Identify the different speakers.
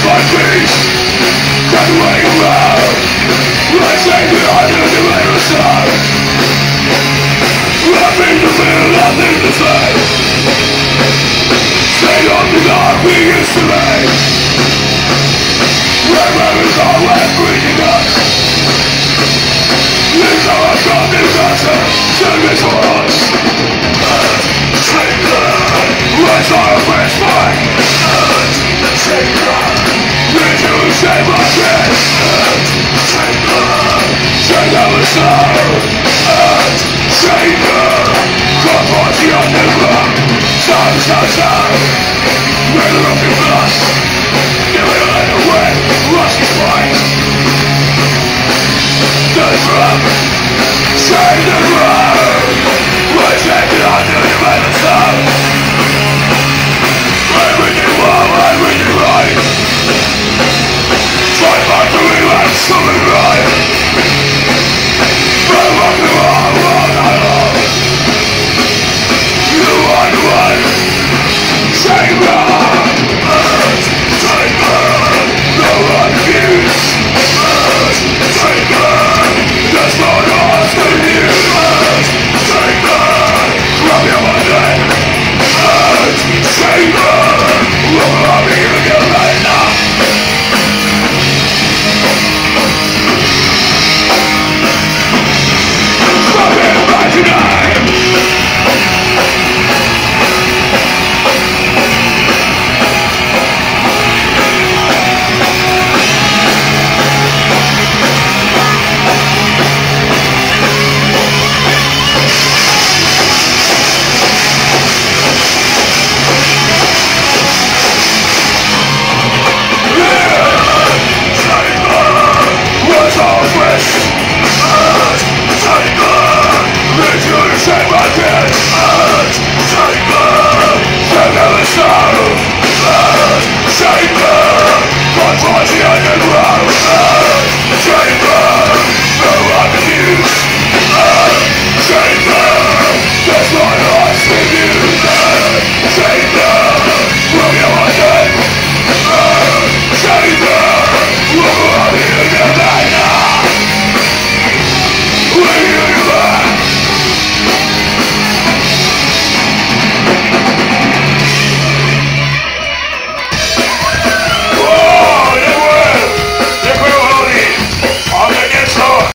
Speaker 1: my peace, can't wait around. I say that I knew the little side. Nothing to feel, nothing to say. Say nothing that we used to make. Memories are left breathing us. These are our coming answer, service for us. Take blood, rise our first fight. Take blood, need to save my kids. Take blood, take our soul. Take blood, come on to your new love. Sound, middle of your blood. Give it all away, lost his fight. The drum, shake the drum. We're taking on to the metal sound. Everything wrong, everything right. Try not to relax, something right. But what you are, what I love. You are the one. Take blood, take blood. No one gives. Take blood, there's no loss to you. Take blood, grab your money. Take blood, we'll love you again right now. Stop it right tonight. Take blood,